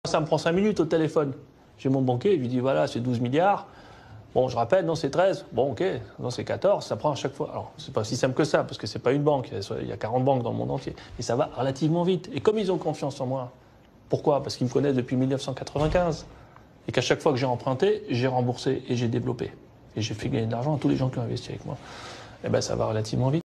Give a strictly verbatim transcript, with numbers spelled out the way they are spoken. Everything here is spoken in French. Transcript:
Ça me prend cinq minutes au téléphone. J'ai mon banquier, je lui dis voilà, c'est douze milliards. Bon, je rappelle, non, c'est treize. Bon, ok, non, c'est quatorze. Ça prend à chaque fois. Alors, c'est pas aussi simple que ça, parce que c'est pas une banque. Il y a quarante banques dans le monde entier. Et ça va relativement vite. Et comme ils ont confiance en moi, pourquoi? Parce qu'ils me connaissent depuis mille neuf cent quatre-vingt-quinze. Et qu'à chaque fois que j'ai emprunté, j'ai remboursé et j'ai développé. Et j'ai fait gagner de l'argent à tous les gens qui ont investi avec moi. Et ben, ça va relativement vite.